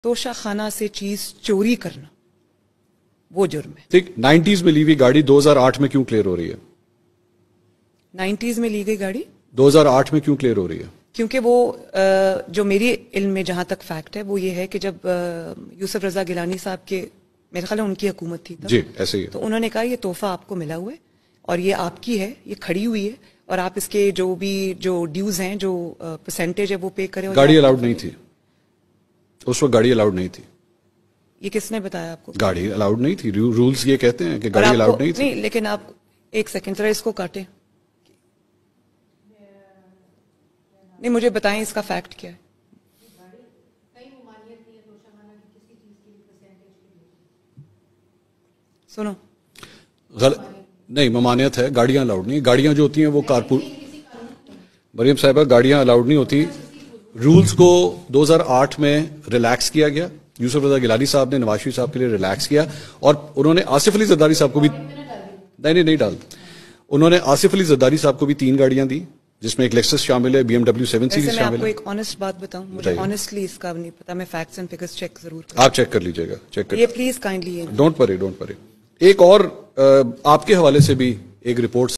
توشہ خانہ سے چیز چوری کرنا وہ جرم ہے. ٹھیک, 90s میں لی ہوئی گاڑی 2008 میں کیوں کلیئر ہو رہی ہے؟ 90s میں لی گئی گاڑی 2008 میں کیوں کلیئر ہو رہی ہے؟ کیونکہ وہ جو میری علم میں جہاں تک فیکٹ ہے وہ یہ ہے کہ جب یوسف رضا گیلانی صاحب کے میرے خیال ہے ان کی حکومت تھی جی ایسے ہی ہے, تو انہوں نے کہا یہ تحفہ آپ کو ملا ہوا ہے اور یہ آپ کی ہے, یہ کھڑی ہوئی ہے اور آپ اس کے جو بھی جو ڈیوز ہیں جو پرسنٹیج ہے وہ پے کریں. گاڑی الاؤڈ نہیں تھی اس وقت, گاڑی الاؤڈ نہیں تھی. یہ کس نے بتایا آپ کو؟ گاڑی الاؤڈ نہیں تھی, رولز یہ کہتے ہیں کہ گاڑی الاؤڈ نہیں تھی. نہیں لیکن آپ ایک سیکنڈ ذرا اس کو کاٹیں, نہیں مجھے بتائیں اس کا فیکٹ کیا ہے. سنو نہیں, ممانعت ہے, گاڑیاں الاؤڈ نہیں. گاڑیاں جو ہوتی ہیں وہ کارپور, مریم صاحبہ گاڑیاں الاؤڈ نہیں ہوتی. رولز کو 2008 میں ریلیکس کیا گیا. یوسف رضا گیلانی صاحب نے نواز شریف صاحب کے لیے ریلیکس کیا اور انہوں نے آصف علی زرداری صاحب کو بھی نہیں ڈال, انہوں نے آصف علی زرداری صاحب کو بھی 3 گاڑیاں دی جس میں ایک لیکسس شامل ہے, BMW 7 سیریز شامل ہے. میں آپ کو ایک آنےسٹ بات بتاؤں, مجھے آنےسٹلی اس کا نہیں پتا, میں فیکٹس اینڈ فگرز چیک ضرور کروں. آپ چیک کر لیجئے گا, چیک کر یہ پلیز کائنڈلی ڈونٹ ورری. ایک اور آپ کے حوالے سے بھی ایک رپورٹ